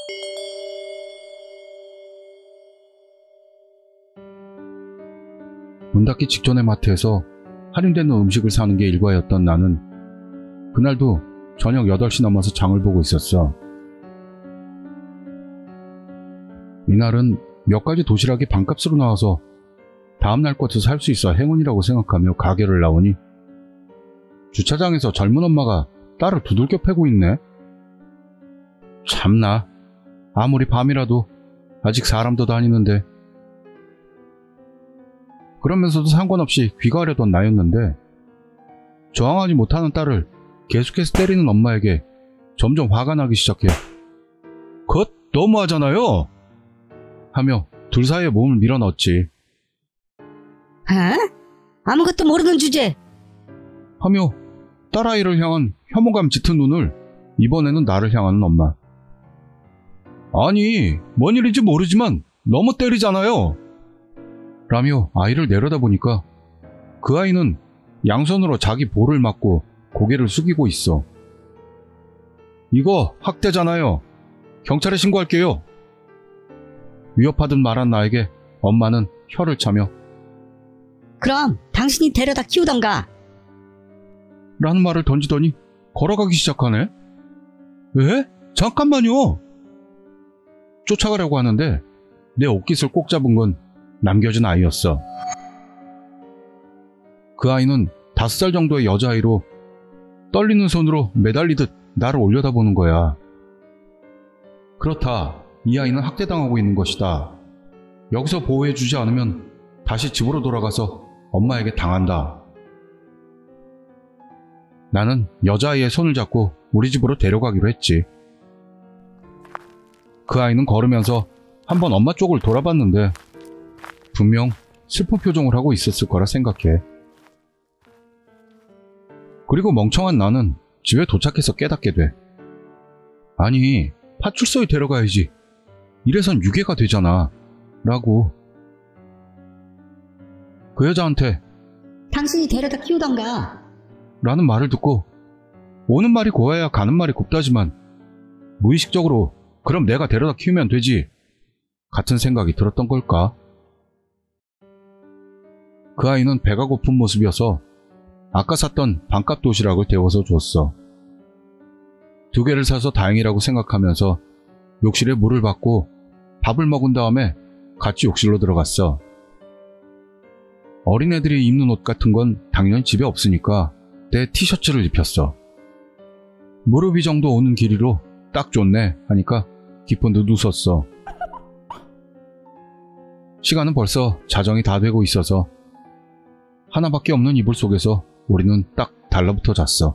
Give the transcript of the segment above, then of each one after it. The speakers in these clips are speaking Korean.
문 닫기 직전의 마트에서 할인되는 음식을 사는 게 일과였던 나는 그날도 저녁 8시 넘어서 장을 보고 있었어. 이날은 몇 가지 도시락이 반값으로 나와서 다음날 것을 살 수 있어 행운이라고 생각하며 가게를 나오니 주차장에서 젊은 엄마가 딸을 두들겨 패고 있네. 참나, 아무리 밤이라도 아직 사람도 다니는데. 그러면서도 상관없이 귀가하려던 나였는데 저항하지 못하는 딸을 계속해서 때리는 엄마에게 점점 화가 나기 시작해. 겉 너무하잖아요 하며 둘 사이에 몸을 밀어넣었지. 아무것도 모르는 주제 하며 딸아이를 향한 혐오감 짙은 눈을 이번에는 나를 향하는 엄마. 아니, 뭔 일인지 모르지만 너무 때리잖아요 라며 아이를 내려다보니까 그 아이는 양손으로 자기 볼을 막고 고개를 숙이고 있어. 이거 학대잖아요. 경찰에 신고할게요. 위협하듯 말한 나에게 엄마는 혀를 차며 그럼 당신이 데려다 키우던가 라는 말을 던지더니 걸어가기 시작하네. 에? 잠깐만요. 쫓아가려고 하는데 내 옷깃을 꼭 잡은 건 남겨진 아이였어. 그 아이는 5살 정도의 여자아이로 떨리는 손으로 매달리듯 나를 올려다보는 거야. 그렇다. 이 아이는 학대당하고 있는 것이다. 여기서 보호해주지 않으면 다시 집으로 돌아가서 엄마에게 당한다. 나는 여자아이의 손을 잡고 우리 집으로 데려가기로 했지. 그 아이는 걸으면서 한번 엄마 쪽을 돌아봤는데 분명 슬픈 표정을 하고 있었을 거라 생각해. 그리고 멍청한 나는 집에 도착해서 깨닫게 돼. 아니, 파출소에 데려가야지. 이래선 유괴가 되잖아. 라고. 그 여자한테 당신이 데려다 키우던가 라는 말을 듣고 오는 말이 고와야 가는 말이 곱다지만 무의식적으로 그럼 내가 데려다 키우면 되지 같은 생각이 들었던 걸까? 그 아이는 배가 고픈 모습이어서 아까 샀던 반값 도시락을 데워서 줬어. 2개를 사서 다행이라고 생각하면서 욕실에 물을 받고 밥을 먹은 다음에 같이 욕실로 들어갔어. 어린애들이 입는 옷 같은 건 당연히 집에 없으니까 내 티셔츠를 입혔어. 무릎 위 정도 오는 길이로 딱 좋네 하니까 기쁜 듯 웃었어. 시간은 벌써 자정이 다 되고 있어서 하나밖에 없는 이불 속에서 우리는 딱 달라붙어 잤어.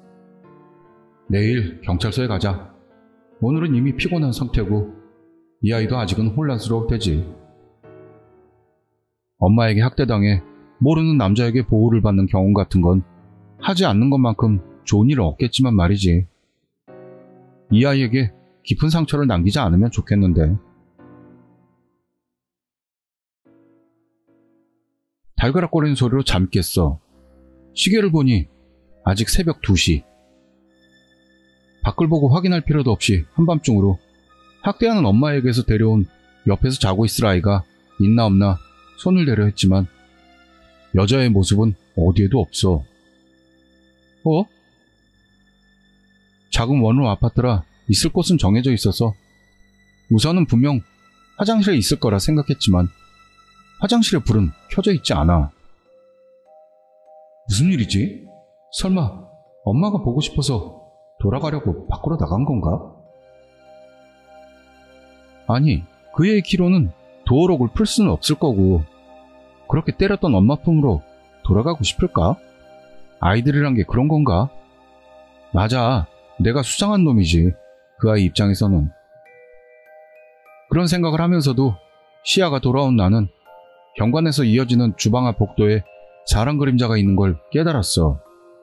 내일 경찰서에 가자. 오늘은 이미 피곤한 상태고 이 아이도 아직은 혼란스러울 테지. 엄마에게 학대당해 모르는 남자에게 보호를 받는 경험 같은 건 하지 않는 것만큼 좋은 일은 없겠지만 말이지. 이 아이에게 깊은 상처를 남기지 않으면 좋겠는데. 달가락거리는 소리로 잠이 깼어. 시계를 보니 아직 새벽 2시. 밖을 보고 확인할 필요도 없이 한밤중으로 학대하는 엄마에게서 데려온 옆에서 자고 있을 아이가 있나 없나 손을 대려 했지만 여자의 모습은 어디에도 없어. 작은 원룸 아파트라 있을 곳은 정해져 있어서 우선은 분명 화장실에 있을 거라 생각했지만 화장실의 불은 켜져 있지 않아. 무슨 일이지? 설마 엄마가 보고 싶어서 돌아가려고 밖으로 나간 건가? 아니, 그의 키로는 도어록을 풀 수는 없을 거고 그렇게 때렸던 엄마 품으로 돌아가고 싶을까? 아이들이란 게 그런 건가? 맞아, 내가 수상한 놈이지. 그 아이 입장에서는. 그런 생각을 하면서도 시야가 돌아온 나는 현관에서 이어지는 주방 앞 복도에 사람 그림자가 있는 걸 깨달았어.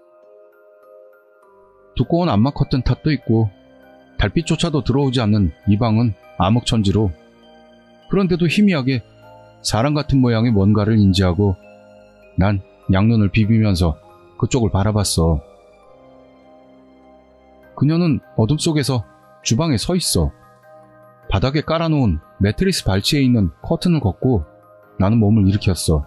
두꺼운 암막 커튼 탓도 있고 달빛조차도 들어오지 않는 이 방은 암흑천지로, 그런데도 희미하게 사람 같은 모양의 뭔가를 인지하고 난 양눈을 비비면서 그쪽을 바라봤어. 그녀는 어둠 속에서 주방에 서 있어. 바닥에 깔아놓은 매트리스 발치에 있는 커튼을 걷고 나는 몸을 일으켰어.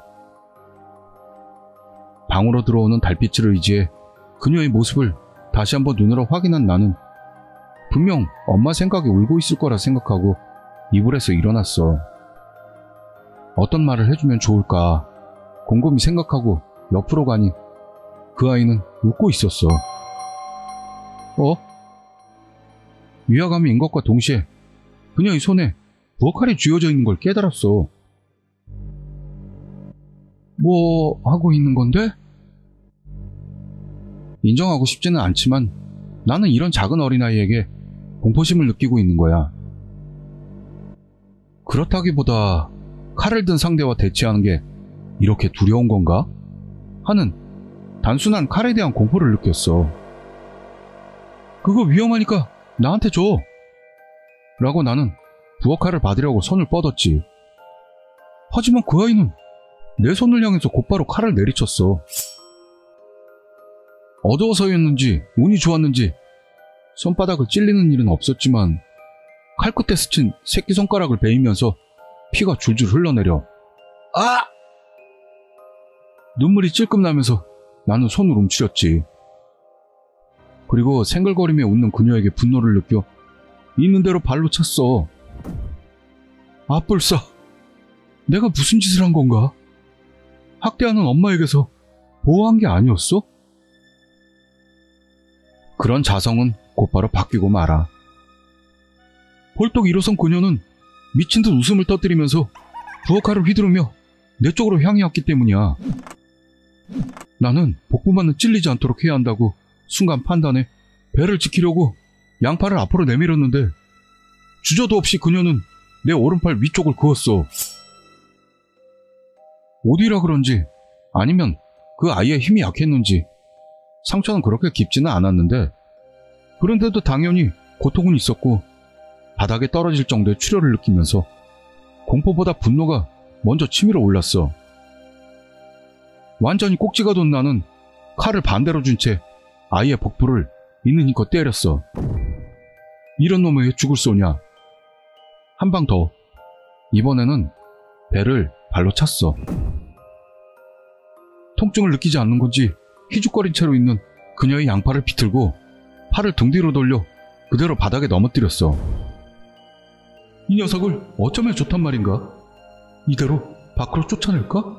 방으로 들어오는 달빛을 의지해 그녀의 모습을 다시 한번 눈으로 확인한 나는 분명 엄마 생각에 울고 있을 거라 생각하고 이불에서 일어났어. 어떤 말을 해주면 좋을까 곰곰이 생각하고 옆으로 가니 그 아이는 웃고 있었어. 위화감인 것과 동시에 그녀의 손에 부엌칼이 쥐어져 있는 걸 깨달았어. 뭐 하고 있는 건데? 인정하고 싶지는 않지만 나는 이런 작은 어린아이에게 공포심을 느끼고 있는 거야. 그렇다기보다 칼을 든 상대와 대치하는 게 이렇게 두려운 건가? 하는 단순한 칼에 대한 공포를 느꼈어. 그거 위험하니까 나한테 줘! 라고 나는 부엌칼을 받으려고 손을 뻗었지. 하지만 그 아이는 내 손을 향해서 곧바로 칼을 내리쳤어. 어두워서였는지 운이 좋았는지 손바닥을 찔리는 일은 없었지만 칼끝에 스친 새끼손가락을 베이면서 피가 줄줄 흘러내려. 아! 눈물이 찔끔 나면서 나는 손을 움츠렸지. 그리고 생글거리며 웃는 그녀에게 분노를 느껴 있는 대로 발로 찼어. 아뿔싸, 내가 무슨 짓을 한 건가? 학대하는 엄마에게서 보호한 게 아니었어? 그런 자성은 곧바로 바뀌고 말아. 벌떡 일어선 그녀는 미친 듯 웃음을 터뜨리면서 부엌칼을 휘두르며 내 쪽으로 향해 왔기 때문이야. 나는 복부만은 찔리지 않도록 해야 한다고 순간 판단해 배를 지키려고 양팔을 앞으로 내밀었는데 주저도 없이 그녀는 내 오른팔 위쪽을 그었어. 어디라 그런지 아니면 그 아이의 힘이 약했는지 상처는 그렇게 깊지는 않았는데 그런데도 당연히 고통은 있었고 바닥에 떨어질 정도의 출혈을 느끼면서 공포보다 분노가 먼저 치밀어 올랐어. 완전히 꼭지가 돈 나는 칼을 반대로 준 채 아이의 복부를 있는 힘껏 때렸어. 이런 놈을 왜 죽을 쏘냐. 한 방 더. 이번에는 배를 발로 찼어. 통증을 느끼지 않는 건지 희죽거린 채로 있는 그녀의 양팔을 비틀고 팔을 등 뒤로 돌려 그대로 바닥에 넘어뜨렸어. 이 녀석을 어쩌면 좋단 말인가? 이대로 밖으로 쫓아낼까?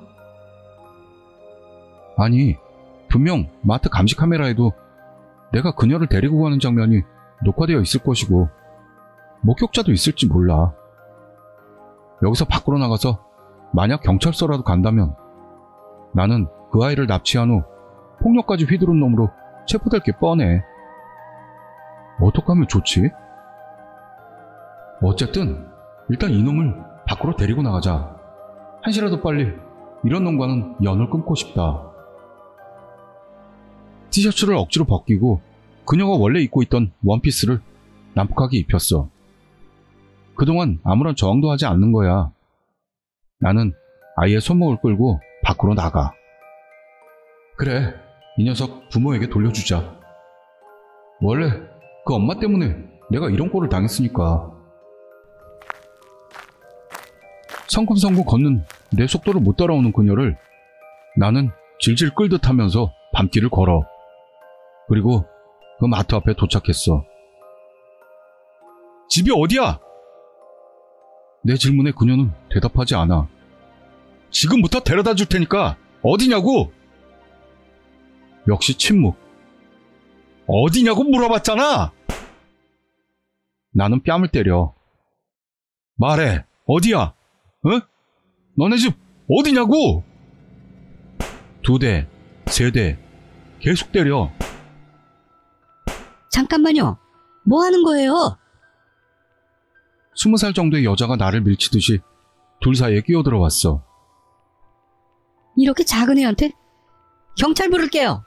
아니, 분명 마트 감시 카메라에도 내가 그녀를 데리고 가는 장면이 녹화되어 있을 것이고 목격자도 있을지 몰라. 여기서 밖으로 나가서 만약 경찰서라도 간다면 나는 그 아이를 납치한 후 폭력까지 휘두른 놈으로 체포될 게 뻔해. 어떻게 하면 좋지? 어쨌든 일단 이놈을 밖으로 데리고 나가자. 한시라도 빨리 이런 놈과는 연을 끊고 싶다. 티셔츠를 억지로 벗기고 그녀가 원래 입고 있던 원피스를 난폭하게 입혔어. 그동안 아무런 저항도 하지 않는 거야. 나는 아이의 손목을 끌고 밖으로 나가. 그래, 이 녀석 부모에게 돌려주자. 원래 그 엄마 때문에 내가 이런 꼴을 당했으니까. 성큼성큼 걷는 내 속도를 못 따라오는 그녀를 나는 질질 끌듯 하면서 밤길을 걸어. 그리고 그 마트 앞에 도착했어. 집이 어디야? 내 질문에 그녀는 대답하지 않아. 지금부터 데려다 줄 테니까 어디냐고? 역시 침묵. 어디냐고 물어봤잖아! 나는 뺨을 때려. 말해, 어디야? 어? 너네 집 어디냐고? 2대, 3대, 계속 때려. 잠깐만요. 뭐 하는 거예요? 20살 정도의 여자가 나를 밀치듯이 둘 사이에 끼어들어왔어. 이렇게 작은 애한테? 경찰 부를게요.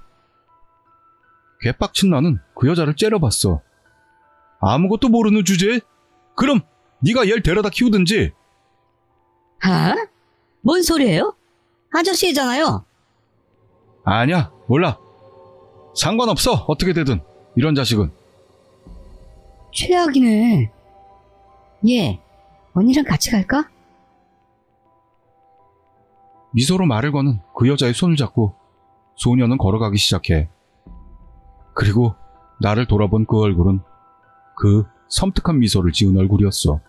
개빡친 나는 그 여자를 째려봤어. 아무것도 모르는 주제에? 그럼 네가 얘를 데려다 키우든지. 하? 뭔 소리예요? 아저씨잖아요. 아니야, 몰라. 상관없어, 어떻게 되든. 이런 자식은. 최악이네. 예, 언니랑 같이 갈까? 미소로 말을 거는 그 여자의 손을 잡고 소녀는 걸어가기 시작해. 그리고 나를 돌아본 그 얼굴은 그 섬뜩한 미소를 지은 얼굴이었어.